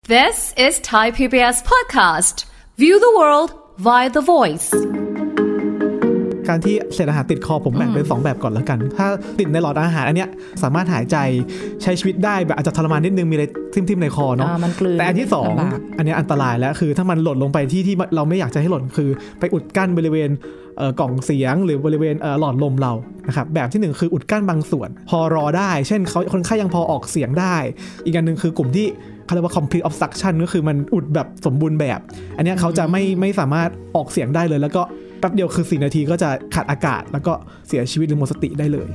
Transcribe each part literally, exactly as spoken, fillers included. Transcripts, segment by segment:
This is Thai พี บี เอส podcast. View the world via the voice. การที่เศษอาหารติดคอผมแบ่งเป็นสองแบบก่อนแล้วกันถ้าติดในหลอดอาหารอันเนี้ยสามารถหายใจใช้ชีวิตได้แบบอาจจะทรมานนิดนึงมีอะไรทิ่มๆในคอเนาะแต่อันที่สองอันนี้อันตรายแล้วคือถ้ามันหล่นลงไปที่ที่เราไม่อยากจะให้หล่นคือไปอุดกั้นบริเวณกล่องเสียงหรือบริเวณหลอดลมเรานะครับแบบที่หนึ่งคืออุดกั้นบางส่วนพอรอได้เช่นเขาคนไข้ยังพอออกเสียงได้อีกอันนึงคือกลุ่มที่เขาเรียกว่า complete obstruction ก็คือมันอุดแบบสมบูรณ์แบบอันนี้เขาจะไม่ไม่สามารถออกเสียงได้เลยแล้วก็แป๊บเดียวคือสี่นาทีก็จะขาดอากาศแล้วก็เสียชีวิตหรือหมดสติได้เลย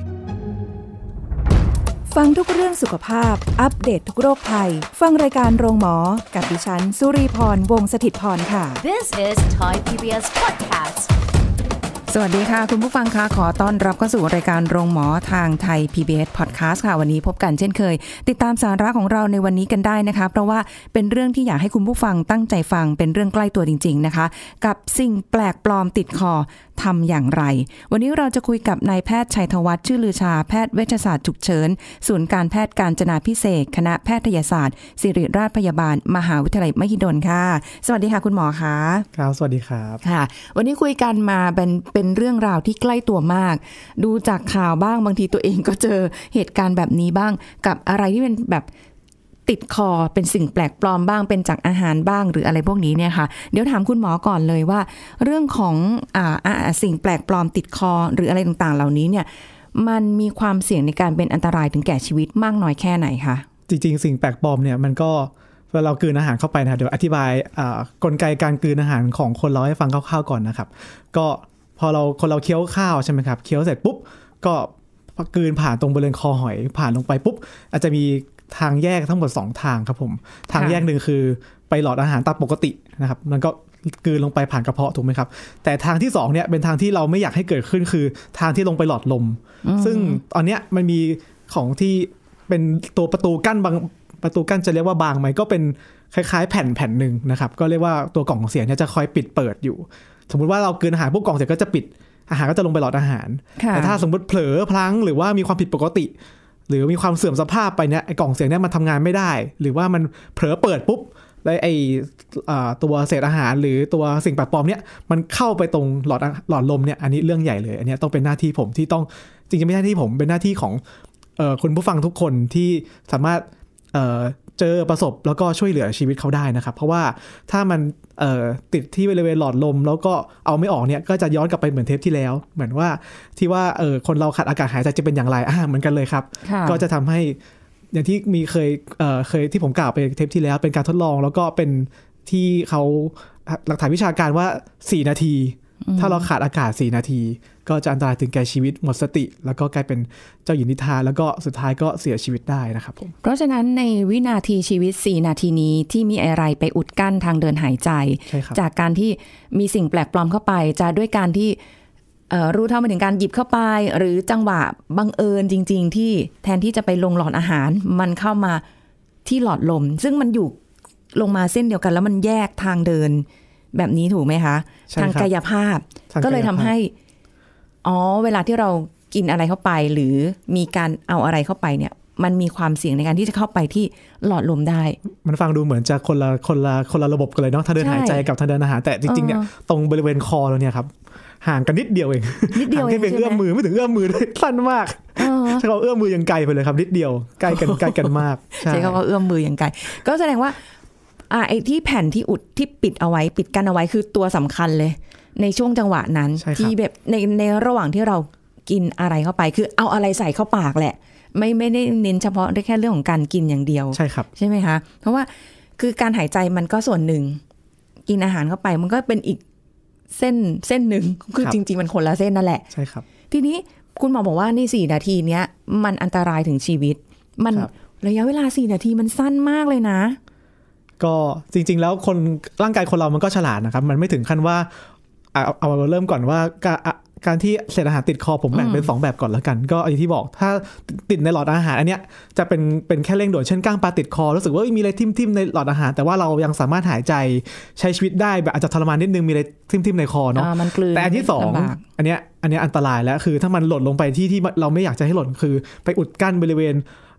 ฟังทุกเรื่องสุขภาพอัปเดต ท, ทุกโรคภัยฟังรายการโรงหมอกับดิฉันสุรีพรวงศ์สถิตพรค่ะ This is Thai พี บี เอส podcast. สวัสดีค่ะคุณผู้ฟังคะขอต้อนรับเข้าสู่รายการโรงหมอทางไทย พี บี เอส Podcast ค่ะวันนี้พบกันเช่นเคยติดตามสาระของเราในวันนี้กันได้นะคะเพราะว่าเป็นเรื่องที่อยากให้คุณผู้ฟังตั้งใจฟังเป็นเรื่องใกล้ตัวจริงๆนะคะกับสิ่งแปลกปลอมติดคอทำอย่างไรวันนี้เราจะคุยกับนายแพทย์ชัยธวัฒน์ชื่อลือชาแพทย์เวชศาสตร์ฉุกเฉินศูนย์การแพทย์กาญจนาภิเษกคณะแพทยศาสตร์ศิริราชพยาบาลมหาวิทยาลัยมหิดลค่ะสวัสดีค่ะคุณหมอคะครับสวัสดีครับค่ะวันนี้คุยกันมาเป็นเป็นเรื่องราวที่ใกล้ตัวมากดูจากข่าวบ้างบางทีตัวเองก็เจอเหตุการณ์แบบนี้บ้างกับอะไรที่เป็นแบบติดคอเป็นสิ่งแปลกปลอมบ้างเป็นจากอาหารบ้างหรืออะไรพวกนี้เนี่ยค่ะเดี๋ยวถามคุณหมอก่อนเลยว่าเรื่องของอ่าอ่าสิ่งแปลกปลอมติดคอหรืออะไรต่างๆเหล่านี้เนี่ยมันมีความเสี่ยงในการเป็นอันตรายถึงแก่ชีวิตมากน้อยแค่ไหนคะจริงๆสิ่งแปลกปลอมเนี่ยมันก็เวลาเรากลืนอาหารเข้าไปนะเดี๋ยวอธิบายอ่ากลไกการกลืนอาหารของคนเราให้ฟังคร่าวๆก่อนนะครับก็พอเราคนเราเคี้ยวข้าวใช่ไหมครับเคี้ยวเสร็จปุ๊บก็กลืนผ่านตรงบริเวณคอหอยผ่านลงไปปุ๊บอาจจะมีทางแยกทั้งหมดสองทางครับผมทางแยกหนึ่งคือไปหลอดอาหารตามปกตินะครับมันก็กลืนลงไปผ่านกระเพาะถูกไหมครับแต่ทางที่สองเนี่ยเป็นทางที่เราไม่อยากให้เกิดขึ้นคือทางที่ลงไปหลอดลมซึ่งตอนเนี้ยมันมีของที่เป็นตัวประตูกั้นบางประตูกั้นจะเรียกว่าบางไหมก็เป็นคล้ายๆแผ่นแผ่นหนึ่งนะครับก็เรียกว่าตัวกล่องเสียงเนี่ยจะคอยปิดเปิดอยู่สมมุติว่าเรากลืนอาหารพวกกล่องเสียงก็จะปิดอาหารก็จะลงไปหลอดอาหารแต่ถ้าสมมติเผลอพลั้งหรือว่ามีความผิดปกติหรือมีความเสื่อมสภาพไปเนี่ยไอ้กล่องเสียงเนี่ยมันทำงานไม่ได้หรือว่ามันเผลอเปิดปุ๊บแล้วไอ้ตัวเศษอาหารหรือตัวสิ่งแปลกปลอมเนี่ยมันเข้าไปตรงหลอดหลอดลมเนี่ยอันนี้เรื่องใหญ่เลยอันนี้ต้องเป็นหน้าที่ผมที่ต้องจริงๆไม่ใช่หน้าที่ผมเป็นหน้าที่ของเอ่อคุณผู้ฟังทุกคนที่สามารถเอ่อเจอประสบแล้วก็ช่วยเหลือชีวิตเขาได้นะครับเพราะว่าถ้ามันเอ่อติดที่บริเวณหลอดลมแล้วก็เอาไม่ออกเนี่ยก็จะย้อนกลับไปเหมือนเทปที่แล้วเหมือนว่าที่ว่าเออคนเราขาดอากาศหายใจจะเป็นอย่างไรอ่าเหมือนกันเลยครับก็จะทำให้อย่างที่มีเคยเอ่อเคยที่ผมกล่าวไปเทปที่แล้วเป็นการทดลองแล้วก็เป็นที่เขาหลักฐานวิชาการว่าสี่นาทีถ้าเราขาดอากาศสี่นาทีก็จะอันตรายถึงแก่ชีวิตหมดสติแล้วก็กลายเป็นเจ้าหญิงนิทราแล้วก็สุดท้ายก็เสียชีวิตได้นะครับผมเพราะฉะนั้นในวินาทีชีวิตสี่นาทีนี้ที่มีอะไรไปอุดกั้นทางเดินหายใจจากการที่มีสิ่งแปลกปลอมเข้าไปจะด้วยการที่รู้เท่าไม่ถึงการหยิบเข้าไปหรือจังหวะบังเอิญจริงๆที่แทนที่จะไปลงหลอดอาหารมันเข้ามาที่หลอดลมซึ่งมันอยู่ลงมาเส้นเดียวกันแล้วมันแยกทางเดินแบบนี้ถูกไหมคะทางกายภาพก็เลยทำให้อ๋อเวลาที่เรากินอะไรเข้าไปหรือมีการเอาอะไรเข้าไปเนี่ยมันมีความเสี่ยงในการที่จะเข้าไปที่หลอดลมได้มันฟังดูเหมือนจะคนละคนละคนละระบบกันเลยเนาะทางเดินหายใจกับทางเดินอาหารแต่จริงๆเนี่ยตรงบริเวณคอเราเนี่ยครับห่างกันนิดเดียวเองนิดเดียวเองแค่เอื้อมมือไม่ถึงเอื้อมมือเลยสั้นมากใช่เขาเอื้อมมือยังไกลไปเลยครับนิดเดียวใกล้กันใกล้กันมากใช่เขาว่าเอื้อมมือยังไกลก็แสดงว่าอ่าไอ้ที่แผ่นที่อุดที่ปิดเอาไว้ปิดกันเอาไว้คือตัวสำคัญเลยในช่วงจังหวะนั้นที่แบบในในระหว่างที่เรากินอะไรเข้าไปคือเอาอะไรใส่เข้าปากแหละไม่ไม่ได้เน้นเฉพาะแค่เรื่องของการกินอย่างเดียวใช่ครับใช่ไหมคะเพราะว่าคือการหายใจมันก็ส่วนหนึ่งกินอาหารเข้าไปมันก็เป็นอีกเส้นเส้นหนึ่งคือจริงๆมันคนละเส้นนั่นแหละใช่ครับทีนี้คุณหมอบอกว่านี่สี่นาทีเนี้ยมันอันตรายถึงชีวิตมันระยะเวลาสี่นาทีมันสั้นมากเลยนะก็จริงๆแล้วคนร่างกายคนเรามันก็ฉลาดนะครับมันไม่ถึงขั้นว่าเอาเอาเริ่มก่อนว่าการที่เศษอาหารติดคอผมแบ่งเป็นสองแบบก่อนแล้วกันก็อย่างที่บอกถ้าติดในหลอดอาหารอันเนี้ยจะเป็นเป็นแค่เร่งด่วนเช่นก้างปลาติดคอรู้สึกว่ามีอะไรทิ่มๆในหลอดอาหารแต่ว่าเรายังสามารถหายใจใช้ชีวิตได้แบบอาจจะทรมานนิดนึงมีอะไรทิ่มๆในคอเนาะแต่อันที่สองอันเนี้ยอันเนี้ยอันตรายแล้วคือถ้ามันหล่นลงไปที่ที่เราไม่อยากจะให้หล่นคือไปอุดกั้นบริเวณ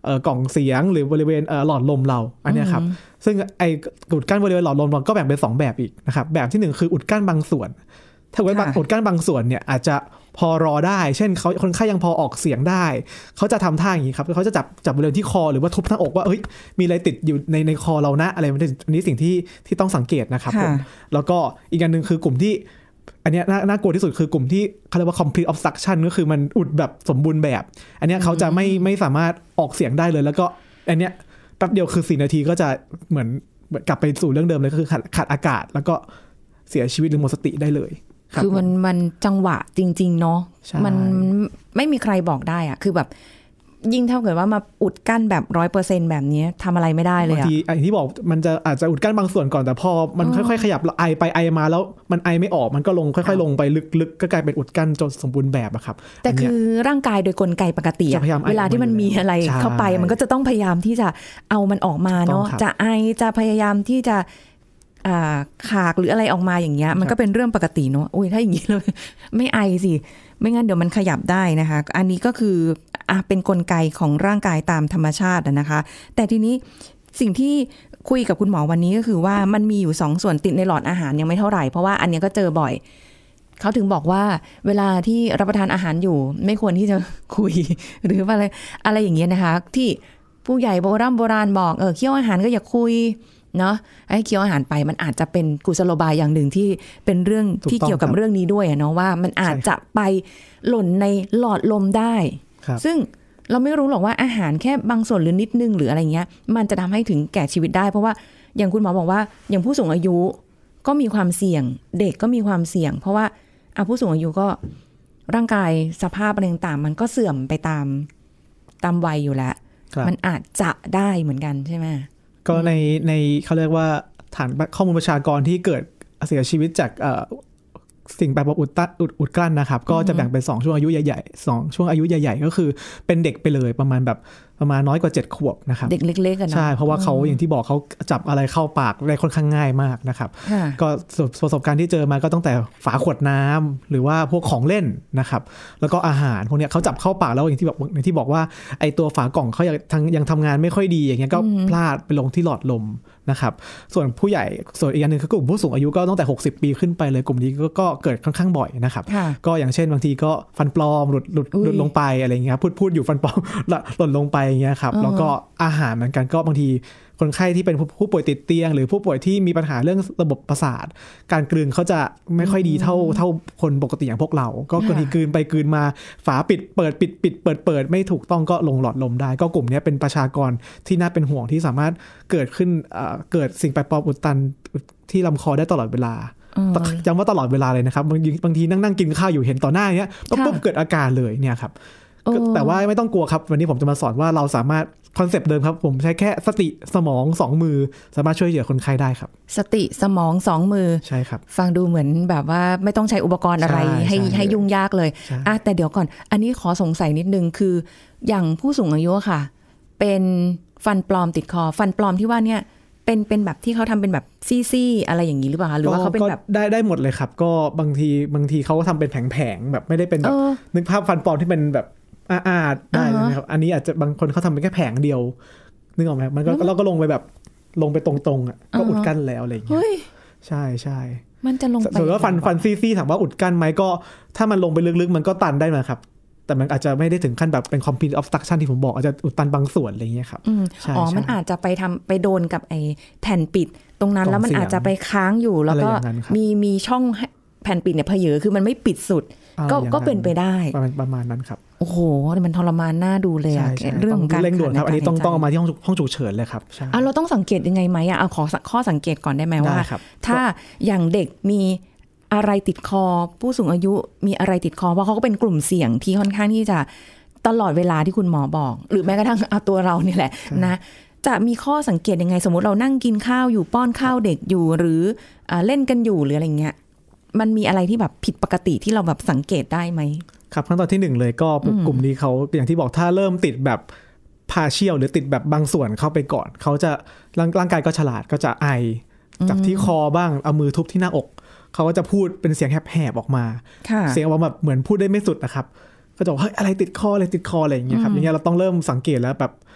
เอ่อกล่องเสียงหรือบริเวณเอ่อหลอดลมเราอันนี้ครับซึ่งไอ้อุดกั้นบริเวณหลอดลมเราก็แบ่งเป็นสองแบบอีกนะครับแบบที่หนึ่งคืออุดกั้นบางส่วนถ้าเกิดว่าอุดกั้นบางส่วนเนี่ยอาจจะพอรอได้เช่นเขาคนไข้ยังพอออกเสียงได้เขาจะทำท่าอย่างนี้ครับเขาจะจับจับบริเวณที่คอหรือว่าทุบหน้าอกว่าเอ้ยมีอะไรติดอยู่ในในคอเรานะอะไรอันนี้สิ่งที่ที่ต้องสังเกตนะครับผมแล้วก็อีกอันนึงคือกลุ่มที่อันนี้น่ากลัวที่สุดคือกลุ่มที่เขาเรียกว่า complete obstruction ก็คือมันอุดแบบสมบูรณ์แบบอันนี้เขาจะไม่ไม่สามารถออกเสียงได้เลยแล้วก็อันเนี้ยแป๊บเดียวคือสี่นาทีก็จะเหมือนกลับไปสู่เรื่องเดิมเลยก็คือขาดขาดอากาศแล้วก็เสียชีวิตหรือหมดสติได้เลยคือมันมันจังหวะจริงๆเนาะมันไม่มีใครบอกได้อะคือแบบยิ่งเท่าเกิดว่ามาอุดกั้นแบบร้อยเปอร์เซ็นต์แบบนี้ทำอะไรไม่ได้เลยอะบางทีอย่างที่บอกมันจะอาจจะอุดกั้นบางส่วนก่อนแต่พอมันค่อยๆขยับไอไปไอมาแล้วมันไอไม่ออกมันก็ลงค่อยๆลงไปลึกๆก็กลายเป็นอุดกั้นจนสมบูรณ์แบบอะครับแต่คือร่างกายโดยกลไกปกติเวลาที่มันมีอะไรเข้าไปมันก็จะต้องพยายามที่จะเอามันออกมาเนาะจะไอจะพยายามที่จะขากหรืออะไรออกมาอย่างเงี้ยมันก็เป็นเรื่องปกติเนาะโอ้ยถ้าอย่างนี้เลยไม่ไอสิไม่งั้นเดี๋ยวมันขยับได้นะคะอันนี้ก็คืออ่ะเป็นกลไกของร่างกายตามธรรมชาตินะคะแต่ทีนี้สิ่งที่คุยกับคุณหมอวันนี้ก็คือว่ามันมีอยู่สองส่วนติดในหลอดอาหารยังไม่เท่าไหร่เพราะว่าอันนี้ก็เจอบ่อยเขาถึงบอกว่าเวลาที่รับประทานอาหารอยู่ไม่ควรที่จะคุยหรืออะไรอะไรอย่างเงี้ยนะคะที่ผู้ใหญ่โบราณโบราณบอกเออเคี้ยวอาหารก็อย่าคุยเนาะให้เคี้ยวอาหารไปมันอาจจะเป็นกุศโลบายอย่างหนึ่งที่เป็นเรื่องที่เกี่ยวกับเรื่องนี้ด้วยเนาะว่ามันอาจจะไปหล่นในหลอดลมได้ซึ่งเราไม่รู้หรอกว่าอาหารแค่บางส่วนหรือนิดนึงหรืออะไรเงี้ยมันจะทำให้ถึงแก่ชีวิตได้เพราะว่าอย่างคุณหมอบอกว่าอย่างผู้สูงอายุก็มีความเสี่ยงเด็กก็มีความเสี่ยงเพราะว่าอ่ะผู้สูงอายุก็ร่างกายสภาพอะไรต่างๆมันก็เสื่อมไปตามตามวัยอยู่แล้วมันอาจจะได้เหมือนกันใช่ไหมก็ในในเขาเรียกว่าฐานข้อมูลประชากรที่เกิดเสียชีวิตจากสิ่งแปลกปลอมอุดตันอุดอุดกลั้นนะครับก็จะแบ่งเป็นสองช่วงอายุใหญ่ๆสองช่วงอายุใหญ่ๆก็คือเป็นเด็กไปเลยประมาณแบบประมาณน้อยกว่าเจ็ดขวบนะครับเด็กเล็กๆกันใช่เพราะว่าเขาอย่างที่บอกเขาจับอะไรเข้าปากได้ค่อนข้างง่ายมากนะครับก็ประสบการณ์ที่เจอมาก็ตั้งแต่ฝาขวดน้ำหรือว่าพวกของเล่นนะครับแล้วก็อาหารพวกนี้เขาจับเข้าปากแล้วอย่างที่บอกอย่างที่บอกว่าไอตัวฝากล่องเขายังยังทำงานไม่ค่อยดีอย่างเงี้ยก็พลาดไปลงที่หลอดลมนะครับส่วนผู้ใหญ่ส่วนอีกอันนึงคือกลุ่มผู้สูงอายุก็ตั้งแต่หกสิบปีขึ้นไปเลยกลุ่มนี้ก็เกิดค่อนข้างบ่อยนะครับก็อย่างเช่นบางทีก็ฟันปลอมหลุดหลุดหลุดลงไปอะไรเงี้ยพูดพูดอยู่ฟันปลอมหล่นลงไปอย่างเงี้ยครับแล้วก็อาหารเหมือนกันก็บางทีคนไข้ที่เป็นผู้ป่วยติดเตียงหรือผู้ป่วยที่มีปัญหาเรื่องระบบประสาทการกลืนเขาจะไม่ค่อยดีเท่าเท่าคนปกติอย่างพวกเราก็บางทีกลืนไปกลืนมาฝาปิดเปิดปิดปิดเปิดเปิดไม่ถูกต้องก็ลงหลอดลมได้ก็กลุ่มนี้เป็นประชากรที่น่าเป็นห่วงที่สามารถเกิดขึ้นเกิดสิ่งแปลกปลอมอุดตันที่ลำคอได้ตลอดเวลาจำว่าตลอดเวลาเลยนะครับบางทีบางทีนั่งนั่งกินข้าวอยู่เห็นต่อหน้าอย่างเงี้ยก็ปุ๊บเกิดอาการเลยเนี่ยครับแต่ว่าไม่ต้องกลัวครับวันนี้ผมจะมาสอนว่าเราสามารถคอนเซปต์เดิมครับผมใช้แค่สติสมองสองมือสามารถช่วยเหลือคนไข้ได้ครับสติสมองสองมือใช่ครับฟังดูเหมือนแบบว่าไม่ต้องใช้อุปกรณ์อะไรให้ให้ยุ่งยากเลยอ่ะแต่เดี๋ยวก่อนอันนี้ขอสงสัยนิดนึงคืออย่างผู้สูงอายุค่ะเป็นฟันปลอมติดคอฟันปลอมที่ว่าเนี่ยเป็นเป็นแบบที่เขาทำเป็นแบบซี่ๆอะไรอย่างนี้หรือเปล่าคะหรือว่าเขาเป็นแบบได้ได้หมดเลยครับก็บางทีบางทีเขาก็ทำเป็นแผงๆแบบไม่ได้เป็นแบบนึกภาพฟันปลอมที่เป็นแบบอาดได้เลยนะครับอันนี้อาจจะบางคนเขาทำเป็นแค่แผงเดียวนึกออกไหมมันก็เราก็ลงไปแบบลงไปตรงๆอ่ะก็อุดกั้นแล้วอะไรอย่างเงี้ยใช่ใช่มันจะลงไปส่วนว่าฟันฟันซี่ๆถามว่าอุดกั้นไหมก็ถ้ามันลงไปลึกๆมันก็ตันได้นะครับแต่มันอาจจะไม่ได้ถึงขั้นแบบเป็น complete obstruction ที่ผมบอกอาจจะอุดตันบางส่วนอะไรอย่างเงี้ยครับอ๋อมันอาจจะไปทำไปโดนกับไอ้แผ่นปิดตรงนั้นแล้วมันอาจจะไปค้างอยู่แล้วก็มีมีช่องแผ่นปิดเนี่ยเพเยอคือมันไม่ปิดสุดก็ก็เป็นไปได้ประมาณนั้นครับโอ้โหมันทรมานน่าดูเลยอะเรื่องของการเร่งด่วนครับอันนี้ต้องต้องเอามาที่ห้องห้องฉุกเฉินเลยครับใช่อ่ะเราต้องสังเกตยังไงไหมอ่ะเอาขอข้อสังเกตก่อนได้ไหมว่าถ้าอย่างเด็กมีอะไรติดคอผู้สูงอายุมีอะไรติดคอเพราะเขาก็เป็นกลุ่มเสี่ยงที่ค่อนข้างที่จะตลอดเวลาที่คุณหมอบอกหรือแม้กระทั่งเอาตัวเราเนี่ยแหละนะจะมีข้อสังเกตยังไงสมมติเรานั่งกินข้าวอยู่ป้อนข้าวเด็กอยู่หรือเล่นกันอยู่หรืออะไรเงี้ยมันมีอะไรที่แบบผิดปกติที่เราแบบสังเกตได้ไหมครับขั้นตอนที่หนึ่งเลยก็กลุ่มนี้เขาอย่างที่บอกถ้าเริ่มติดแบบพาเชียลหรือติดแบบบางส่วนเข้าไปก่อนเขาจะร่างกายก็ฉลาดก็จะไอจากที่คอบ้างเอามือทุบที่หน้าอกเขาก็จะพูดเป็นเสียงแหบๆออกมาเสียงออกมาแบบเหมือนพูดได้ไม่สุดนะครับก็จะบอกเฮ้ยอะไรติดคออะไรติดคออะไรอย่างเงี้ยครับอย่างเงี้ยเราต้องเริ่มสังเกตแล้วแบบ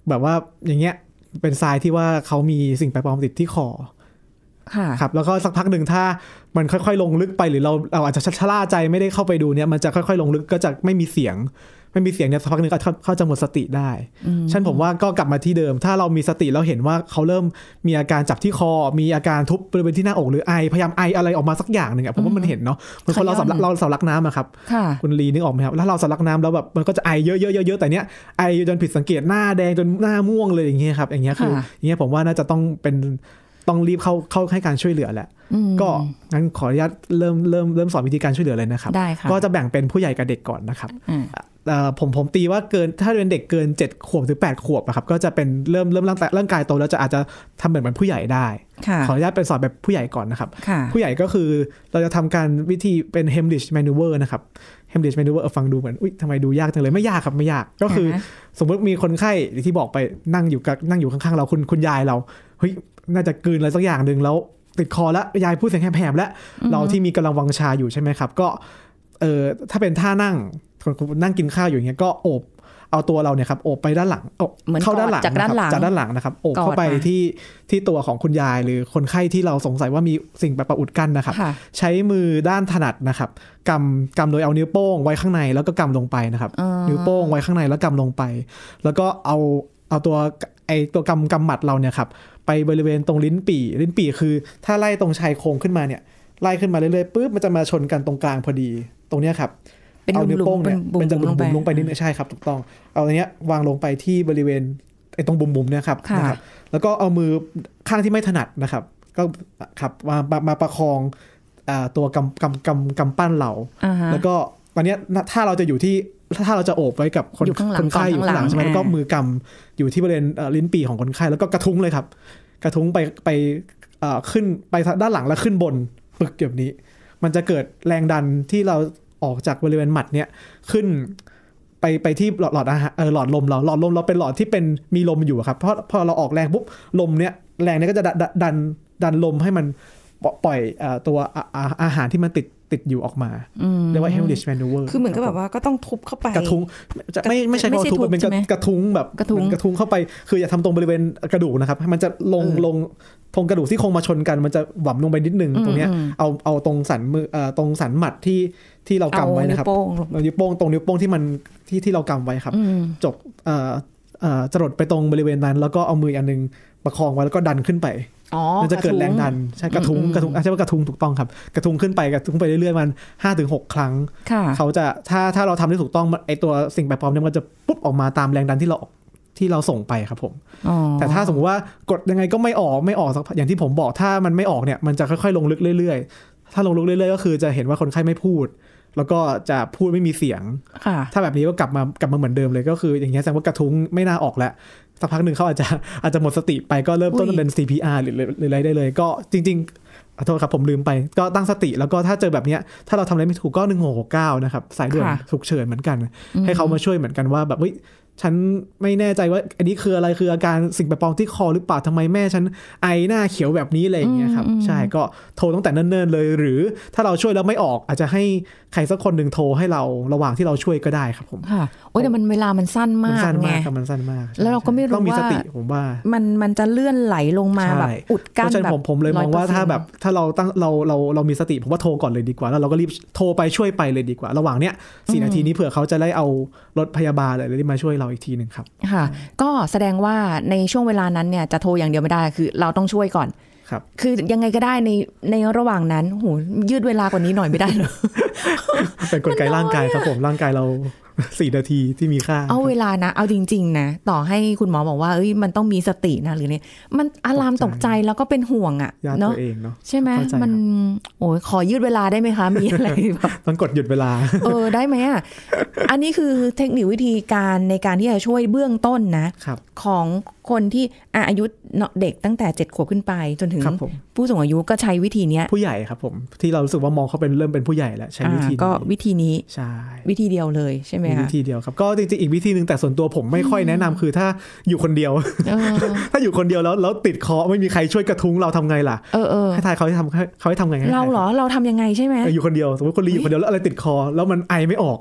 แบบว่าอย่างเงี้ยเป็นทรายที่ว่าเขามีสิ่งแปลกปลอมติดที่คอครับแล้วก็สักพักหนึ่งถ้ามันค่อยๆลงลึกไปหรือเราเราอาจจะชะล่าใจไม่ได้เข้าไปดูเนี่ยมันจะค่อยๆลงลึกก็จะไม่มีเสียงไม่มีเสียงเนี่ยสักพักนึงเขาจะหมดสติได้ฉันผมว่าก็กลับมาที่เดิมถ้าเรามีสติแล้วเห็นว่าเขาเริ่มมีอาการจับที่คอมีอาการทุบบริเวณที่หน้าอกหรือไอพยายามไออะไรออกมาสักอย่างหนึ่งผมว่ามันเห็นเนาะเหมือนคนเราสำลักเราสำลักน้ำอะครับคุณลีนึกออกไหมครับแล้วเราสำลักน้ำแล้วแบบมันก็จะไอเยอะๆๆแต่เนี้ยไอจนผิดสังเกตหน้าแดงจนหน้าม่วงเลยอย่างเงี้ยครับอย่างเงี้ยคืออย่างเงี้ยผมว่าน่าจะต้องเป็นต้องรีบเข้าเข้าให้การช่วยเหลือแหละก็งั้นขออนุญาตเริ่มเริ่มเริ่มสอนวิธีการช่วยเหลือเลยนะครับก็จะแบ่งเป็นผู้ใหญ่กับเด็กก่อนนะครับผมผมตีว่าเกินถ้าเป็นเด็กเกินเจ็ดขวบถึงแปดขวบนะครับก็จะเป็นเริ่มเริ่มร่างร่างกายโตแล้วจะอาจจะทำเหมือนเป็นผู้ใหญ่ได้ขออนุญาตเป็นสอนแบบผู้ใหญ่ก่อนนะครับผู้ใหญ่ก็คือเราจะทำการวิธีเป็น Heimlich Maneuver นะครับ Heimlich Maneuver ฟังดูเหมือนอุ๊ยทำไมดูยากจังเลยไม่ยากครับไม่ยากก็คือสมมติมีคนไข้ที่บอกไปนั่งอยู่กับนั่งอยู่ข้างๆเราคุณคุณยายเราเฮ้ยน่าจะกลืนอะไรสักอย่างนึงแล้วติดคอแล้วยายพูดเสียงแหบๆแล้วเราที่มีกำลังวังชาอยู่ใช่ไหมครับก็เออถ้าเป็นท่านั่งนั่งกินข้าวอยู่อย่างเงี้ยก็โอบเอาตัวเราเนี่ยครับโอบไปด้านหลังเข้าด้านหลังจากด้านหลังจากด้านหลังนะครับโอบเข้าไปที่ที่ตัวของคุณยายหรือคนไข้ที่เราสงสัยว่ามีสิ่งแปลกอุดกั้นนะครับใช้มือด้านถนัดนะครับกำกำโดยเอานิ้วโป้งไว้ข้างในแล้วก็กำลงไปนะครับนิ้วโป้งไว้ข้างในแล้วกำลงไปแล้วก็เอาเอาตัวไอตัวกำกำหมัดเราเนี่ยครับไปบริเวณตรงลิ้นปี่ลิ้นปี่คือถ้าไล่ตรงชายโครงขึ้นมาเนี่ยไล่ขึ้นมาเรื่อยๆปุ๊บมันจะมาชนกันตรงกลางพอดีตรงเนี้ยครับเอานิ้วโป้งเนี่ยเป็นจะบุ๋มๆลงไปนิดนึงใช่ครับถูกต้องเอาอันเนี้ยวางลงไปที่บริเวณไอ้ตรงบุ๋มๆเนี่ยครับนะครับแล้วก็เอามือข้างที่ไม่ถนัดนะครับก็ครับมามาประคองตัวกำกำกำกำปั้นเราแล้วก็ตอนนี้ถ้าเราจะอยู่ที่ถ้าเราจะโอบไว้กับคนคนไข้อยู่ข้างหลังใช่ไหมแล้วก็มือกำอยู่ที่บริเวณลิ้นปี่ของคนไข้แล้วก็กระทุ้งเลยครับกระทุ้งไปไปขึ้นไปด้านหลังแล้วขึ้นบนปึกแบบนี้มันจะเกิดแรงดันที่เราออกจากบริเวณหมัดเนี่ยขึ้นไปไปที่หลอดหลอดอาหารเออหลอดลมเราหลอดลมเราเป็นหลอดที่เป็นมีลมอยู่ครับเพราะพอเราออกแรงปุ๊บลมเนี่ยแรงเนี่ยก็จะดันดันลมให้มันปล่อยตัวอาหารที่มันติดติดอยู่ออกมาเรียกว่า Heimlich Maneuver คือเหมือนกับแบบว่าก็ต้องทุบเข้าไปกระทุ้งจะไม่ไม่ใช่กระทุ้งมันเป็นกระทุ้งแบบกระทุ้งกระทุ้งเข้าไปคืออย่าทำตรงบริเวณกระดูกนะครับมันจะลงลงตรงกระดูกที่คงมาชนกันมันจะหว่ำลงไปนิดนึงตรงเนี้ยเอาเอาตรงสันมือตรงสันหมัดที่ที่เรากำไว้นะครับนิ้วโป้งตรงนิ้วโป้งที่มันที่ที่เรากำไว้ครับจกจรดไปตรงบริเวณนั้นแล้วก็เอามืออันนึงประคองไว้แล้วก็ดันขึ้นไปมันจะเกิดแรงดันใช่กระทุ้งกระทุ้งใช่ว่ากระทุ้งถูกต้องครับกระทุ้งขึ้นไปกระทุ้งไปเรื่อยๆมัน ห้าถึงหก ครั้งเขาจะถ้าถ้าเราทำได้ถูกต้องไอตัวสิ่งแปลกปลอมเนี่ยมันจะปุ๊บออกมาตามแรงดันที่เราที่เราส่งไปครับผมแต่ถ้าสมมติว่ากดยังไงก็ไม่ออกไม่ออกอย่างที่ผมบอกถ้ามันไม่ออกเนี่ยมันจะค่อยๆลงลึกเรื่อยๆถ้าลงลึกเรื่อยๆก็คือจะเห็นว่าคนไข้ไม่พูดแล้วก็จะพูดไม่มีเสียงถ้าแบบนี้ก็กลับมากลับมาเหมือนเดิมเลยก็คืออย่างเงี้ยแสดงว่ากระทุ้งไม่น่าออกแล้วสักพักหนึ่งเขาอาจจะอาจจะหมดสติไปก็เริ่มต้นเป็น ซี พี อาร์ หรืออะไรได้เลยก็จริงๆขอโทษครับผมลืมไปก็ตั้งสติแล้วก็ถ้าเจอแบบนี้ถ้าเราทำอะไรไม่ถูกก็หนึ่งหกหกเก้านะครับสายด่วนฉุกเฉินเหมือนกันให้เขามาช่วยเหมือนกันว่าแบบเฮ้ยฉันไม่แน่ใจว่าอันนี้คืออะไรคืออาการสิ่งแปลกปลอมที่คอหรือเปล่าทำไมแม่ฉันไอหน้าเขียวแบบนี้อะไรอย่างเงี้ยครับใช่ก็โทรตั้งแต่เนิ่นๆเลยหรือถ้าเราช่วยแล้วไม่ออกอาจจะให้ใครสักคนหนึ่งโทรให้เราระหว่างที่เราช่วยก็ได้ครับผมค่ะโอ้ยแต่มันเวลามันสั้นมากมันสั้นมากครับมันสั้นมากแล้วเราก็ไม่รู้ว่าต้องมีสติผมว่ามันมันจะเลื่อนไหลลงมาแบบอุดกั้นแบบผมผมเลยมองว่าถ้าแบบถ้าเราตั้งเราเราเรามีสติผมว่าโทรก่อนเลยดีกว่าแล้วเราก็รีบโทรไปช่วยไปเลยดีกว่าระหว่างเนี้ยสี่นาทีนี้เผื่อเขาจะได้เอารถพยาบาลอะไรมาช่วยเราอีกทีนึงครับค่ะก็แสดงว่าในช่วงเวลานั้นเนี่ยจะโทรอย่างเดียวไม่ได้คือเราต้องช่วยก่อนครับคือยังไงก็ได้ในในระหว่างนั้นโหยืดเวลากว่านี้หน่อยไม่ได้หรอเป็นกลไกร่างกายครับผมร่างกายเราสี่นาทีที่มีค่าเอาเวลานะเอาจริงๆนะต่อให้คุณหมอบอกว่าเอ้ยมันต้องมีสตินะหรือเนี่ยมันอารามตกใจแล้วก็เป็นห่วงอ่ะเนาะเนาะใช่ไหมมันโอ้ยขอยืดเวลาได้ไหมคะมีอะไรต้องกดหยุดเวลาเออได้ไหมอ่ะอันนี้คือเทคนิควิธีการในการที่จะช่วยเบื้องต้นนะของคนที่อายุเด็กตั้งแต่เจ็ดขวบขึ้นไปจนถึงผู้สูงอายุก็ใช้วิธีนี้ผู้ใหญ่ครับผมที่เรารู้สึกว่ามองเขาเป็นเริ่มเป็นผู้ใหญ่แล้วใช้วิธีก็วิธีนี้ใช่วิธีเดียวเลยใช่ไหมคะวิธีเดียวครับก็จริงๆอีกวิธีนึงแต่ส่วนตัวผมไม่ค่อยแนะนำคือถ้าอยู่คนเดียวถ้าอยู่คนเดียวแล้วแล้วติดคอไม่มีใครช่วยกระทุ้งเราทำไงล่ะให้ทายเขาให้ทำเขาให้ทำไงเราเหรอเราทำยังไงใช่ไหมอยู่คนเดียวสมมติคนรีอยู่คนเดียวแล้วอะไรติดคอแล้วมันไอไม่ออก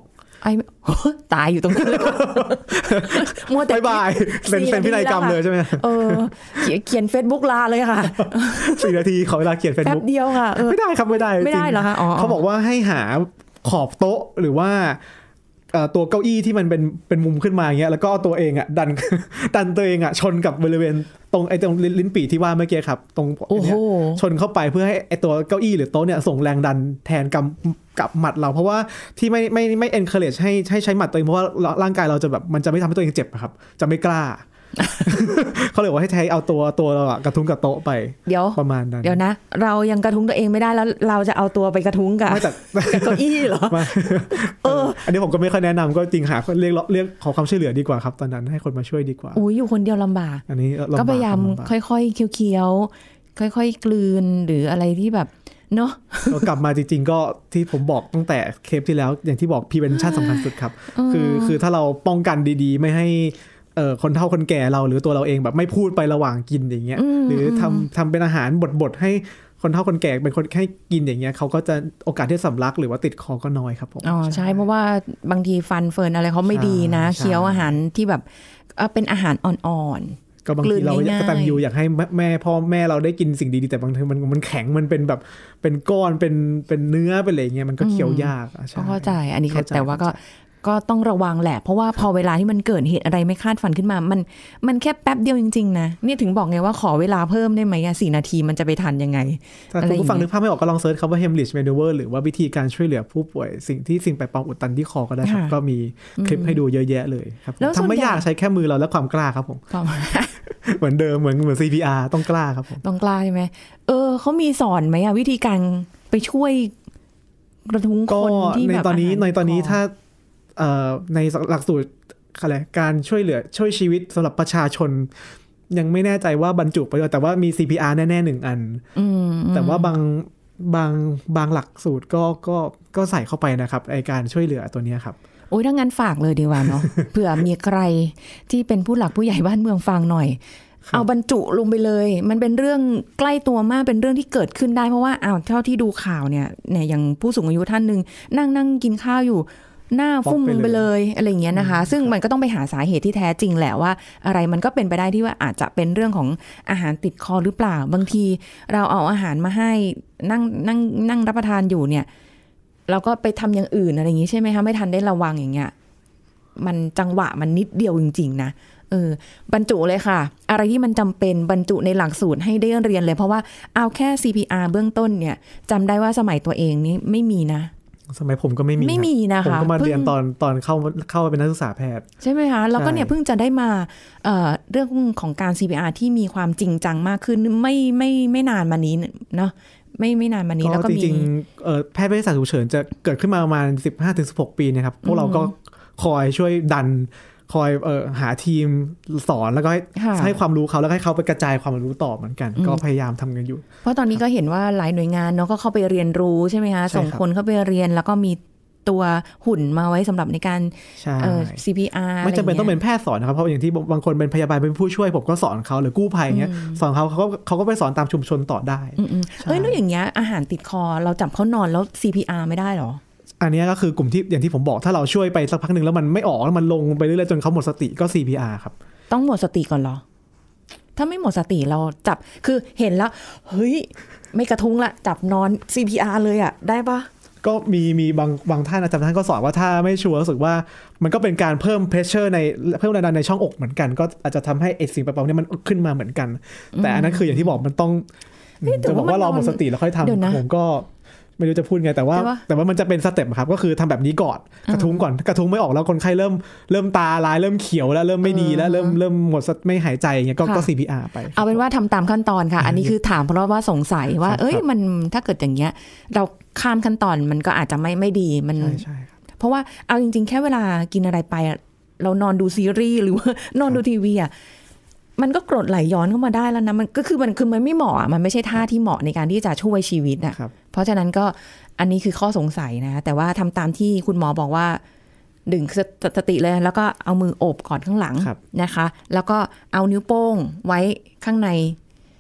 ไอ้ตายอยู่ตรงนั้นมัวแต่บายเป็นเป็นพินัยกรรมเลยใช่ไหมเออเขียนเขียน Facebook ลาเลยค่ะสี่นาทีขอเวลาเขียน Facebook แป๊บเดียวค่ะไม่ได้ครับไม่ได้ไม่ได้เหรอคะอ๋อเขาบอกว่าให้หาขอบโต๊ะหรือว่าตัวเก้าอี้ที่มันเป็นเป็นมุมขึ้นมาอย่างเงี้ยแล้วก็ตัวเองอ่ะดันดันตัวเองอ่ะชนกับบริเวณตรงไอ้ตรงลิ้นปี่ที่ว่าเมื่อกี้ครับตรงนี้ชนเข้าไปเพื่อให้ไอ้ตัวเก้าอี้หรือโต๊ะเนี่ยส่งแรงดันแทนกับกับหมัดเราเพราะว่าที่ไม่ไม่ไม่ encourage ให้ให้ใช้หมัดตัวเองเพราะว่าร่างกายเราจะแบบมันจะไม่ทำให้ตัวเองเจ็บครับจะไม่กล้าเขาเลยว่าให้ใช้เอาตัวตัวเราอะกระทุ้งกับโต๊ะไปเดี๋ยวประมาณนั้นเดี๋ยวนะเรายังกระทุ้งตัวเองไม่ได้แล้วเราจะเอาตัวไปกระทุ้งกับเก้าอี้เหรอเอออันนี้ผมก็ไม่ค่อยแนะนำก็จริงหาเรียกเรียกขอความช่วยเหลือดีกว่าครับตอนนั้นให้คนมาช่วยดีกว่าอุ้ยอยู่คนเดียวลำบากอันนี้ก็พยายามค่อยๆเคี้ยวๆค่อยๆกลืนหรืออะไรที่แบบเนาะกลับมาจริงๆก็ที่ผมบอกตั้งแต่เคปที่แล้วอย่างที่บอก prevention สำคัญสุดครับคือคือถ้าเราป้องกันดีๆไม่ให้เอ่อคนเฒ่าคนแก่เราหรือตัวเราเองแบบไม่พูดไประหว่างกินอย่างเงี้ยหรือทำทำเป็นอาหารบดๆให้คนเฒ่าคนแก่เป็นคนให้กินอย่างเงี้ยเขาก็จะโอกาสที่สำลักหรือว่าติดคอก็น้อยครับผมอ๋อใช่เพราะว่าบางทีฟันเฟิร์นอะไรเขาไม่ดีนะเคี้ยวอาหารที่แบบเป็นอาหารอ่อนๆก็บางทีเรากตัญญูอยากให้แม่พ่อแม่เราได้กินสิ่งดีๆแต่บางทีมันมันแข็งมันเป็นแบบเป็นก้อนเป็นเป็นเนื้อเป็นอะไรเงี้ยมันก็เคี้ยวยากใช่เข้าใจอันนี้แต่ว่าก็ก็ต้องระวังแหละเพราะว่าพอเวลาที่มันเกิดเหตุอะไรไม่คาดฝันขึ้นมามันมันแค่แป๊บเดียวจริงๆนะนี่ถึงบอกไงว่าขอเวลาเพิ่มได้ไหมอ่ะสี่นาทีมันจะไปทันยังไงถ้าคุณผู้ฟังนึกภาพไม่ออกก็ลองเซิร์ชคำว่า Heimlich Maneuver หรือว่าวิธีการช่วยเหลือผู้ป่วยสิ่งที่สิ่งแปลกปลอมอุดตันที่คอก็ได้ครับก็มีคลิปให้ดูเยอะแยะเลยครับทำไม่ยากใช้แค่มือเราและความกล้าครับผมเหมือนเดิมเหมือนเหมือน ซี พี อาร์ ต้องกล้าครับผมต้องกล้าใช่ไหมเออเขามีสอนไหมอ่ะวิธีการไปช่วยกระทุ้งคนที่แบบในตอนนี้ในตอนนี้ถ้าในหลักสูตรอะไรการช่วยเหลือช่วยชีวิตสำหรับประชาชนยังไม่แน่ใจว่าบรรจุไปแต่ว่ามี ซี พี อาร์ แน่ๆหนึ่งอันแต่ว่าบางบางบางหลักสูตรก็ก็ก็ใส่เข้าไปนะครับไอการช่วยเหลือตัวนี้ครับโอ้ยถ้างั้นฝากเลยดีกว่าเนาะ เผื่อมีใครที่เป็นผู้หลักผู้ใหญ่บ้านเมืองฟังหน่อยเอาบรรจุลงไปเลยมันเป็นเรื่องใกล้ตัวมากเป็นเรื่องที่เกิดขึ้นได้เพราะว่าอ้าวเท่าที่ดูข่าวเนี่ยเนี่ยอย่างผู้สูงอายุท่านนึงนั่งนั่งกินข้าวอยู่หน้าฟุ่มไปเลยอะไรอย่างเงี้ยนะคะซึ่งมันก็ต้องไปหาสาเหตุที่แท้จริงแหละว่าอะไรมันก็เป็นไปได้ที่ว่าอาจจะเป็นเรื่องของอาหารติดคอหรือเปล่าบางทีเราเอาอาหารมาให้นั่งนั่งนั่งรับประทานอยู่เนี่ยเราก็ไปทำอย่างอื่นอะไรอย่างงี้ใช่ไหมคะไม่ทันได้ระวังอย่างเงี้ยมันจังหวะมันนิดเดียวจริงๆนะเออบรรจุเลยค่ะอะไรที่มันจำเป็นบรรจุในหลักสูตรให้ได้เรียนเลยเพราะว่าเอาแค่ ซี พี อาร์ เบื้องต้นเนี่ยจำได้ว่าสมัยตัวเองนี่ไม่มีนะสมัยผมก็ไม่มีไม่มีนะคะผมก็มาเรียนตอนตอนเข้าเข้าเป็นนักศึกษาแพทย์ใช่ไหมคะแล้วก็เนี่ยเพิ่งจะได้มา เอ่อ เรื่องของการ ซี พี อาร์ ที่มีความจริงจังมากขึ้นไม่ไม่ไม่นานมานี้เนาะไม่ไม่นานมานี้แล้วก็มีจริงๆแพทย์เวชศาสตร์ฉุกเฉินจะเกิดขึ้นมาประมาณ สิบห้าถึงสิบหก ปีนะครับพวกเราก็คอยช่วยดันคอยเอ่อหาทีมสอนแล้วก็ให้ความรู้เขาแล้วให้เขาไปกระจายความรู้ต่อเหมือนกันก็พยายามทำกันอยู่เพราะตอนนี้ก็เห็นว่าหลายหน่วยงานเนาะก็เข้าไปเรียนรู้ใช่ไหมคะส่งคนเข้าไปเรียนแล้วก็มีตัวหุ่นมาไว้สำหรับในการเอ่อ ซี พี อาร์ไม่จำเป็นต้องเป็นแพทย์สอนนะครับเพราะอย่างที่บางคนเป็นพยาบาลเป็นผู้ช่วยผมก็สอนเขาหรือกู้ภัยเงี้ยสอนเขาเขาก็เขาก็ไปสอนตามชุมชนต่อได้เฮ้ยแล้วอย่างเงี้ยอาหารติดคอเราจับเขานอนแล้ว ซี พี อาร์ ไม่ได้หรออันนี้ก็คือกลุ่มที่อย่างที่ผมบอกถ้าเราช่วยไปสักพักนึงแล้วมันไม่ออกแล้วมันลงไปเรื่อยๆจนเขาหมดสติก็ ซี พี อาร์ ครับต้องหมดสติก่อนเหรอถ้าไม่หมดสติเราจับคือเห็นแล้วเฮ้ยไม่กระทุ้งละจับนอน ซี พี อาร์ เลยอ่ะได้ปะก็มีมีบางบางท่านอาจารย์ท่านก็สอนว่าถ้าไม่ชัวร์รู้สึกว่ามันก็เป็นการเพิ่มเพรสเชอร์ในเพิ่มแรงดันในช่องอกเหมือนกันก็อาจจะทำให้ไอ้สิ่งแปลกปลอมนี้มันขึ้นมาเหมือนกันแต่อันนั้นคืออย่างที่บอกมันต้องจะบอกว่ารอหมดสติแล้วค่อยทำผมก็ไม่รู้จะพูดไงแต่ว่าแต่ว่ามันจะเป็นสเต็ปครับก็คือทำแบบนี้ก่อนกระทุ้งก่อนกระทุ้งไม่ออกแล้วคนไข้เริ่มเริ่มตาลายเริ่มเขียวแล้วเริ่มไม่ดีแล้วเริ่มเริ่มหมดไม่หายใจอย่างเงี้ยก็ก็ ซี พี อาร์ ไปเอาเป็นว่าทำตามขั้นตอนค่ะอันนี้คือถามเพราะว่าสงสัยว่าเอ้ยมันถ้าเกิดอย่างเงี้ยเราข้ามขั้นตอนมันก็อาจจะไม่ไม่ดีมันเพราะว่าเอาจริงๆแค่เวลากินอะไรไปเรานอนดูซีรีส์หรือว่านอนดูทีวีอ่ะมันก็กรดไหลย้อนเข้ามาได้แล้วนะมันก็คือมันคือมันไม่เหมาะมันไม่ใช่ท่าที่เหมาะในการที่จะช่วยชีวิตนะเพราะฉะนั้นก็อันนี้คือข้อสงสัยนะแต่ว่าทำตามที่คุณหมอบอกว่าดึงสติเลยแล้วก็เอามือโอบกอดข้างหลังนะคะแล้วก็เอานิ้วโป้งไว้ข้างใน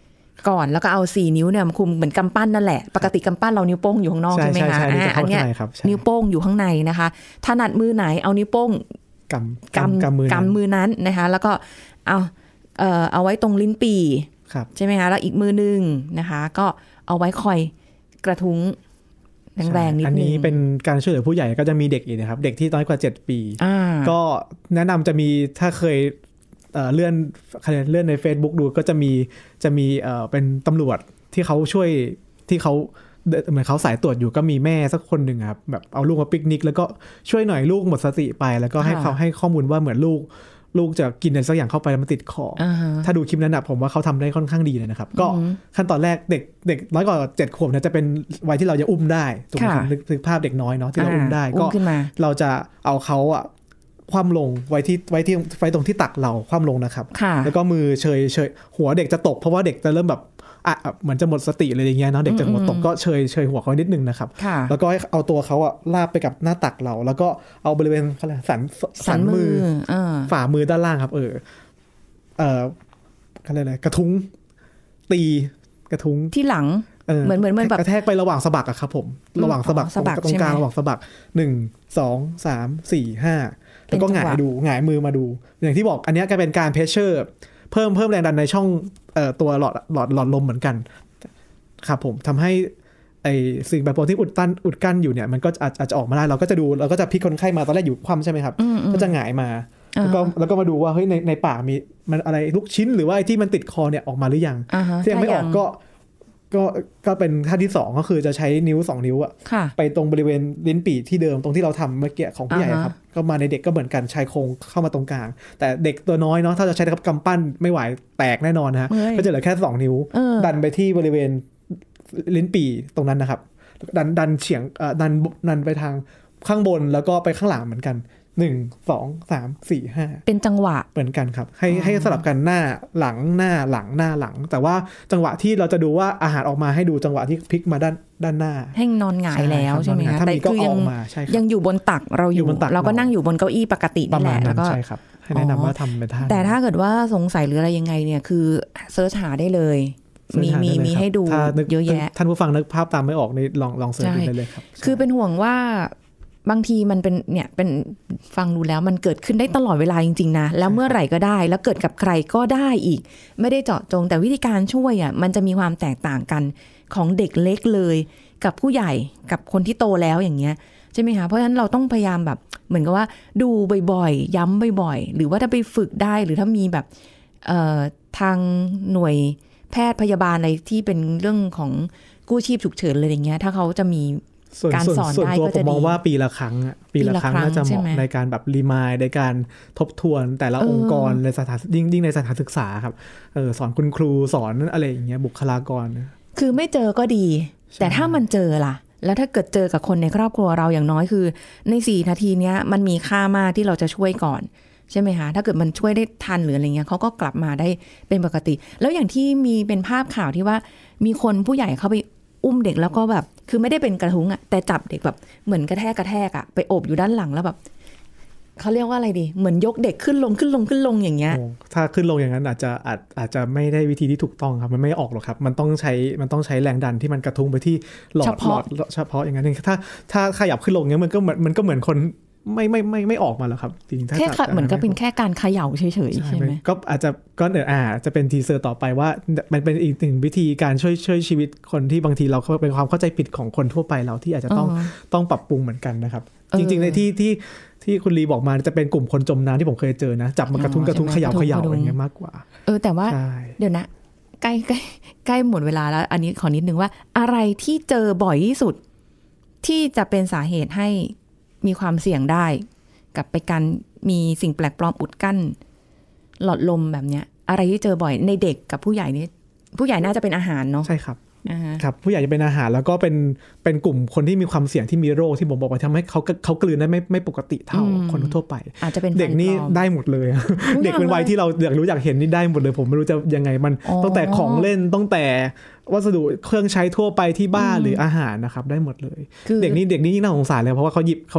ก่อนแล้วก็เอาสี่นิ้วเนี่ยมาคุมเหมือนกำปั้นนั่นแหละปกติกำปั้นเรานิ้วโป้งอยู่ข้างนอกใช่ไหมคะอันนี้นิ้วโป้งอยู่ข้างในนะคะถนัดมือไหนเอานิ้วโป้งกำกำกำมือกำมือนั้นนะคะแล้วก็เอาเอ่อเอาไว้ตรงลิ้นปี่ใช่ไหมคะแล้วอีกมือนึงนะคะก็เอาไว้คอยกระทุ้งแรงๆนิดนึงอันนี้เป็นการช่วยเหลือผู้ใหญ่ก็จะมีเด็กอีกนะครับเด็กที่น้อยกว่าเจ็ดปีก็แนะนำจะมีถ้าเคยเอ่อเลื่อนเลื่อนใน Facebook ดูก็จะมีจะมีเอ่อเป็นตำรวจที่เขาช่วยที่เขาเหมือนเขาสายตรวจอยู่ก็มีแม่สักคนหนึ่งครับแบบเอาลูกมาปิกนิกแล้วก็ช่วยหน่อยลูกหมดสติไปแล้วก็ให้เขาให้ข้อมูลว่าเหมือนลูกลูกจะกินอะไรสักอย่างเข้าไปแล้วมันติดคอ uh-huh. ถ้าดูคลิปนั้นนะผมว่าเขาทำได้ค่อนข้างดีเลยนะครับ uh-huh. ก็ขั้นตอนแรกเด็กเด็กน้อยกว่าเจ็ดขวบเนี่ยจะเป็นวัยที่เราจะอุ้มได้ถูกไหมครับนึกภาพเด็กน้อยเนาะที่เราอุ้มได้ก็เราจะเอาเขาอะคว่ำลงไว้ที่ไว้ที่ไว้ตรงที่ตักเราคว่ำลงนะครับแล้วก็มือเฉยเฉยหัวเด็กจะตกเพราะว่าเด็กจะเริ่มแบบอ่ะเหมือนจะหมดสติอะไรอย่างเงี้ยเนาะเด็กจะหัวตกก็เฉยเฉยหัวเขานิดนึงนะครับแล้วก็เอาตัวเขาอะลาบไปกับหน้าตักเราแล้วก็เอาบริเวณสันสันมือฝ่ามือด้านล่างครับเออเอออะไรอะไรกระทุ้งตีกระทุ้งที่หลังเหมือนเหมือนแบบกระแทกไประหว่างสะบักอะครับผมระหว่างสะบักตรงกลางระหว่างสะบักหนึ่งสองสามสี่ห้าแล้วก็หงายดูหงายมือมาดูอย่างที่บอกอันนี้ก็เป็นการเพชเชอร์เพิ่มเพิ่มแรงดันในช่องเอ่อตัวหลอดหลอดหลอดลมเหมือนกันครับผมทำให้ไอสิ่งแบบโปรที่อุดตันอุดกั้นอยู่เนี่ยมันก็อาจอาจจะออกมาได้เราก็จะดูเราก็จะพลิกคนไข้มาตอนแรกอยู่คว่ำใช่ไหมครับก็จะหงายมาแล้วก็แล้วก็มาดูว่าเฮ้ยในในปากมีมันอะไรลูกชิ้นหรือว่าไอ้ที่มันติดคอเนี่ยออกมาหรือยังที่ยังไม่ออกก็ก็ก็เป็นท่าที่สองก็คือจะใช้นิ้วสองนิ้วอะไปตรงบริเวณลิ้นปี่ที่เดิมตรงที่เราทำเมื่อกี้ของผู้ใหญ่ครับก็มาในเด็กก็เหมือนกันชายโครงเข้ามาตรงกลางแต่เด็กตัวน้อยเนาะถ้าจะใช้กำปั้นไม่ไหวแตกแน่นอนนะฮะก็จะเหลือแค่สองนิ้วดันไปที่บริเวณลิ้นปี่ตรงนั้นนะครับดันดันเฉียงดันดันไปทางข้างบนแล้วก็ไปข้างหลังเหมือนกันหนึ่ง สอง สาม สี่ ห้าเป็นจังหวะเหมือนกันครับให้ให้สลับกันหน้าหลังหน้าหลังหน้าหลังแต่ว่าจังหวะที่เราจะดูว่าอาหารออกมาให้ดูจังหวะที่พลิกมาด้านด้านหน้าให้นอนหงายแล้วใช่ไหมคะแต่คือยังยังอยู่บนตักเราอยู่เราก็นั่งอยู่บนเก้าอี้ปกตินี่แหละแล้วก็ใช่ครับให้แนะนำว่าทำเป็นท่าแต่ถ้าเกิดว่าสงสัยหรืออะไรยังไงเนี่ยคือเซิร์ชหาได้เลยมีมีมีให้ดูเยอะแยะท่านผู้ฟังนึกภาพตามไม่ออกนี่ลองลองเสิร์ชได้เลยครับคือเป็นห่วงว่าบางทีมันเป็นเนี่ยเป็นฟังดูแล้วมันเกิดขึ้นได้ตลอดเวลาจริงๆนะแล้วเมื่อไหร่ก็ได้แล้วเกิดกับใครก็ได้อีกไม่ได้เจาะจงแต่วิธีการช่วยอ่ะมันจะมีความแตกต่างกันของเด็กเล็กเลยกับผู้ใหญ่กับคนที่โตแล้วอย่างเงี้ยใช่ไหมคะเพราะฉะนั้นเราต้องพยายามแบบเหมือนกับว่าดูบ่อยๆย้ำบ่อยๆหรือว่าถ้าไปฝึกได้หรือถ้ามีแบบเอ่อทางหน่วยแพทย์พยาบาลอะไรที่เป็นเรื่องของกู้ชีพฉุกเฉินเลยอย่างเงี้ยถ้าเขาจะมีการสอนได้ก็จะดีผมมองว่าปีละครั้งอ่ะปีละครั้งน่าจะเหมาะในการแบบรีมายในการทบทวนแต่ละองค์กรในสถานยิ่งยิ่งในสถานศึกษาครับเออสอนคุณครูสอนอะไรอย่างเงี้ยบุคลากรคือไม่เจอก็ดีแต่ถ้ามันเจอล่ะแล้วถ้าเกิดเจอกับคนในครอบครัวเราอย่างน้อยคือในสี่นาทีเนี้ยมันมีค่ามากที่เราจะช่วยก่อนใช่ไหมคะถ้าเกิดมันช่วยได้ทันหรืออะไรเงี้ยเขาก็กลับมาได้เป็นปกติแล้วอย่างที่มีเป็นภาพข่าวที่ว่ามีคนผู้ใหญ่เข้าไปอุ้มเด็กแล้วก็แบบคือไม่ได้เป็นกระทุ้งอ่ะแต่จับเด็กแบบเหมือนกระแทกกระแทกอ่ะไปโอบอยู่ด้านหลังแล้วแบบเขาเรียกว่าอะไรดีเหมือนยกเด็กขึ้นลงขึ้นลงขึ้นลงอย่างเงี้ยถ้าขึ้นลงอย่างนั้นอาจจะอาจอาจจะไม่ได้วิธีที่ถูกต้องครับมันไม่ออกหรอกครับมันต้องใช้มันต้องใช้แรงดันที่มันกระทุ้งไปที่หลอดหลอดเฉพาะอย่างนั้นถ้าถ้าขยับขึ้นลงเงี้ยมันก็เหมือนมันก็เหมือนคนไม่ไม่ไม่ไม่ออกมาแล้วครับจริงๆแค่เหมือนกับเป็นแค่การเขย่าเฉยๆใช่ไหมก็อาจจะก็เดี๋ยวอ่าจะเป็นทีเซอร์ต่อไปว่ามันเป็นอีกหนึ่งวิธีการช่วยช่วยชีวิตคนที่บางทีเราเป็นความเข้าใจผิดของคนทั่วไปเราที่อาจจะต้องต้องปรับปรุงเหมือนกันนะครับจริงๆในที่ที่ที่คุณลีบอกมาจะเป็นกลุ่มคนจมน้ำที่ผมเคยเจอนะจับมากระทุ้งกระทุ้งเขย่าเขย่าอย่างเงี้ยมากกว่าเออแต่ว่าเดี๋ยวนะใกล้ใกล้ใกล้หมดเวลาแล้วอันนี้ขอนิดนึงว่าอะไรที่เจอบ่อยที่สุดที่จะเป็นสาเหตุให้มีความเสี่ยงได้กับไปการมีสิ่งแปลกปลอมอุดกั้นหลอดลมแบบเนี้ยอะไรที่เจอบ่อยในเด็กกับผู้ใหญ่นี่ผู้ใหญ่น่าจะเป็นอาหารเนาะใช่ครับครับผู้ใหญ่จะเป็นอาหารแล้วก็เป็นเป็นกลุ่มคนที่มีความเสี่ยงที่มีโรคที่ผมบอกว่าทำให้เขาเขากลืนได้ไม่ไม่ปกติเท่าคนทั่วไปอาจจะเป็นเด็กนี่ได้หมดเลยเด็กเป็นวัยที่เราอยากรู้อยากเห็นนี่ได้หมดเลยผมไม่รู้จะยังไงมันตั้งแต่ของเล่นตั้งแต่วัสดุเครื่องใช้ทั่วไปที่บ้านหรืออาหารนะครับได้หมดเลยเด็กนี่เด็กนี่ยิ่งน่าสงสารเลยเพราะว่าเขาหยิบเขาหยิบ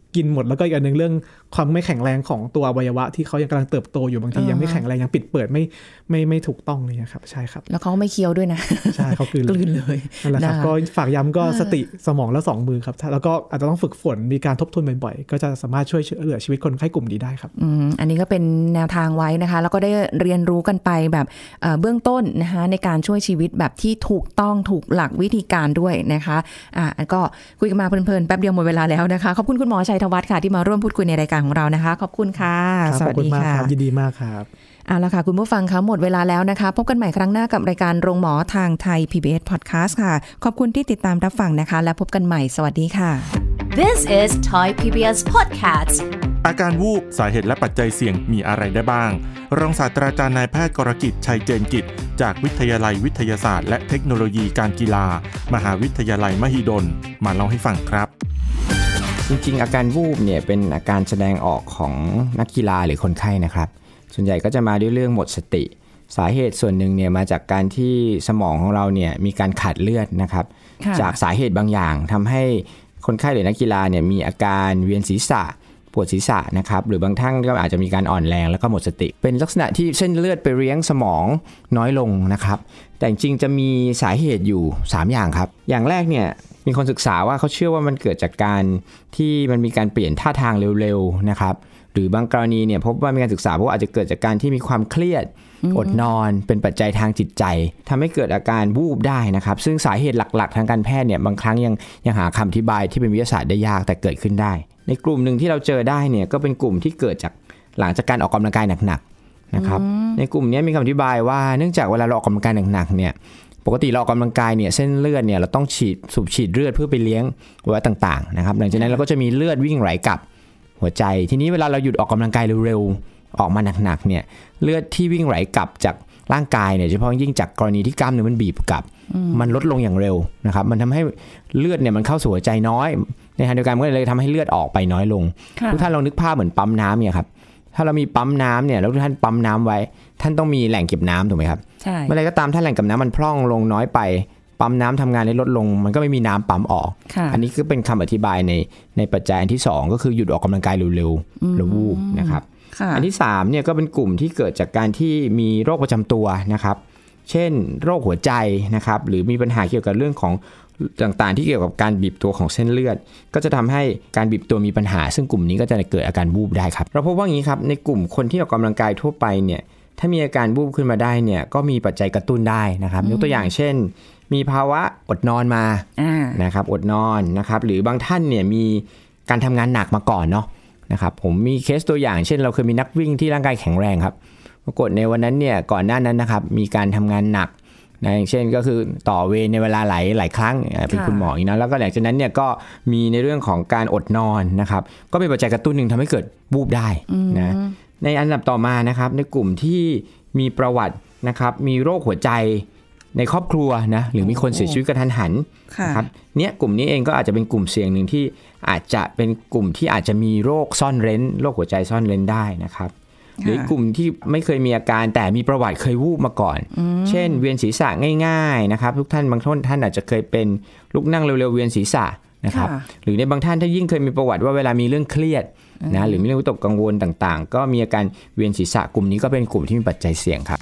กินหมดแล้วก็อีกอันนึงเรื่องความไม่แข็งแรงของตัวอวัยวะที่เขายังกำลังเติบโตอยู่บางทียังไม่แข็งแรงยังปิดเปิดไม่ไม่ไม่ถูกต้องเลยครับใช่ครับแล้วเขาไม่เคี้ยวด้วยนะใช่เขากลืนกลืนเลยนั่นแหละครับก็ฝากย้ำก็สติสมองและสองมือครับแล้วก็อาจจะต้องฝึกฝนมีการทบทวนบ่อยๆก็จะสามารถช่วยเหลือชีวิตคนไข้กลุ่มนี้ได้ครับอืมอันนี้ก็เป็นแนวทางไว้นะคะแล้วก็ได้เรียนรู้กันไปแบบเอ่อเบื้องต้นนะคะในการช่วยชีวิตแบบที่ถูกต้องถูกหลักวิธีการด้วยนะคะอ่าก็คุยกันมาเพลินๆแป๊บเดียวหมดเวลาแล้วนะคะขอบคุณคุณหมอชัยธวัฒน์ค่ะที่มาร่วมพูดคุยในรายการของเรานะคะขอบคุณค่ะสวัสดีค่ะยินดีมากครับเอาละค่ะคุณผู้ฟังคะหมดเวลาแล้วนะคะพบกันใหม่ครั้งหน้ากับรายการโรงหมอทางไทย พี บี เอส Podcast ค่ะขอบคุณที่ติดตามรับฟังนะคะและพบกันใหม่สวัสดีค่ะ This is Thai พี บี เอส Podcast อาการวูบสาเหตุและปัจจัยเสี่ยงมีอะไรได้บ้างรองศาสตราจารย์นายแพทย์กรกิจชัยเจนกิจจากวิทยาลัยวิทยาศาสตร์และเทคโนโลยีการกีฬามหาวิทยาลัยมหิดลมาเล่าให้ฟังครับจริงๆอาการวูบเนี่ยเป็นอาการแสดงออกของนักกีฬาหรือคนไข้นะครับส่วนใหญ่ก็จะมาด้วยเรื่องหมดสติสาเหตุส่วนหนึ่งเนี่ยมาจากการที่สมองของเราเนี่ยมีการขาดเลือดนะครับจากสาเหตุบางอย่างทำให้คนไข้หรือนักกีฬาเนี่ยมีอาการเวียนศีรษะปวดศีรษะนะครับหรือบางท่านก็อาจจะมีการอ่อนแรงแล้วก็หมดสติเป็นลักษณะที่เส้นเลือดไปเลี้ยงสมองน้อยลงนะครับแต่จริงๆจะมีสาเหตุอยู่สามอย่างครับอย่างแรกเนี่ยมีคนศึกษาว่าเขาเชื่อว่ามันเกิดจากการที่มันมีการเปลี่ยนท่าทางเร็วๆนะครับหรือบางกรณีเนี่ยพบว่ามีการศึกษาเพราะอาจจะเกิดจากการที่มีความเครียดอดนอนเป็นปัจจัยทางจิตใจทำให้เกิดอาการวูบได้นะครับซึ่งสาเหตุหลักๆทางการแพทย์เนี่ยบางครั้งยังยังหาคำอธิบายที่เป็นวิทยาศาสตร์ได้ยากแต่เกิดขึ้นได้ในกลุ่มหนึ่งที่เราเจอได้เนี่ยก็เป็นกลุ่มที่เกิดจากหลังจากการออกกำลังกายหนักๆนะครับในกลุ่มนี้มีคำอธิบายว่าเนื่องจากเวลาเราออกกำลังกายหนักๆเนี่ยปกติเราออกกำลังกายเนี่ยเส้นเลือดเนี่ยเราต้องฉีดสูบฉีดเลือดเพื่อไปเลี้ยงอวัยวะต่างๆนะครับหลังจากนั้นเราก็จะมีเลือดวิ่งไหลกลับหัวใจทีนี้เวลาเราหยุดออกกำลังกายเร็วๆออกมาหนักๆเนี่ยเลือดที่วิ่งไหลกลับจากร่างกายเนี่ยเฉพาะยิ่งจากกรณีที่กล้ามเนื้อมันบีบกลับมันลดลงอย่างเร็วนะครับมันทำให้เลือดเนี่ยมันเข้าสู่หัวใจน้อยในทางเดียวกันมันก็เลยทำให้เลือดออกไปน้อยลงทุกท่านลองนึกภาพเหมือนปั๊มน้ำเนี่ยครับถ้าเรามีปั๊มน้ำเนี่ยแล้วทุกท่านปั๊มน้ำไว้ท่านต้องมีแหล่งเก็บน้ำถูกไหมครับใช่เมื่อไรก็ตามถ้าแหล่งเก็บน้ำมันพร่องลงน้อยไปปั๊มน้ำทำงานได้ลดลงมันก็ไม่มีน้ำปั๊มออกอันนี้ก็เป็นคำอธิบายในในปัจจัยอันที่สองก็คือหยุดออกกำลังกายเร็วๆแล้ววูบนะครับอันที่สามเนี่ยก็เป็นกลุ่มที่เกิดจากการที่มีโรคประจำตัวนะครับเช่นโรคหัวใจนะครับหรือมีปัญหาเกี่ยวกับเรื่องของต่างๆที่เกี่ยวกับการบีบตัวของเส้นเลือดก็จะทำให้การบีบตัวมีปัญหาซึ่งกลุ่มนี้ก็จะเกิดอาการวูบได้ครับเราพบว่าอย่างนี้ครับในกลุ่มคนที่ออกกำลังกายทั่วไปเนี่ยถ้ามีอาการวูบขึ้นมาได้เนี่ยก็มีปัจจัยกระตุ้นได้นะครับยกตัวอย่างเช่นมีภาวะอดนอนมานะครับอดนอนนะครับหรือบางท่านเนี่ยมีการทำงานหนักมาก่อนเนาะนะครับผมมีเคสตัวอย่างเช่นเราเคยมีนักวิ่งที่ร่างกายแข็งแรงครับปรากฏในวันนั้นเนี่ยก่อนหน้านั้นนะครับมีการทำงานหนักนะอย่างเช่นก็คือต่อเวรในเวลาหลายหลายครั้งเป็นคุณหมออีกนะแล้วก็หลังจากนั้นเนี่ยก็มีในเรื่องของการอดนอนนะครับก็เป็นปัจจัยกระตุ้นหนึ่งทำให้เกิดวูบได้นะในอันดับต่อมานะครับในกลุ่มที่มีประวัตินะครับมีโรคหัวใจในครอบครัวนะหรือมีคนเสียชีวิตกระทันหันนะครับเนี่ยกลุ่มนี้เองก็อาจจะเป็นกลุ่มเสี่ยงหนึ่งที่อาจจะเป็นกลุ่มที่อาจจะมีโรคซ่อนเร้นโรคหัวใจซ่อนเร้นได้นะครับหรือกลุ่มที่ไม่เคยมีอาการแต่มีประวัติเคยวูบมาก่อนเช่นเวียนศีรษะง่ายๆนะครับทุกท่านบางท่านท่านอาจจะเคยเป็นลุกนั่งเร็วๆเวียนศีรษะนะครับหรือในบางท่านถ้ายิ่งเคยมีประวัติว่าเวลามีเรื่องเครียดนะหรือมีเรื่องวิตกกังวลต่างๆก็มีอาการเวียนศีรษะกลุ่มนี้ก็เป็นกลุ่มที่มีปัจจัยเสี่ยงครับ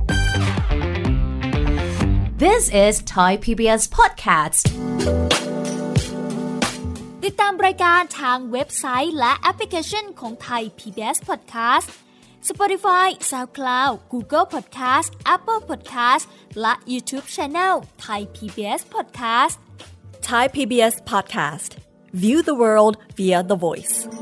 This is Thai พี บี เอส Podcast ติดตามรายการทางเว็บไซต์และแอปพลิเคชันของ Thai พี บี เอส Podcast Spotify, SoundCloud, Google Podcast, Apple Podcast และ YouTube Channel Thai พี บี เอส Podcast Thai พี บี เอส Podcast View the world via the voice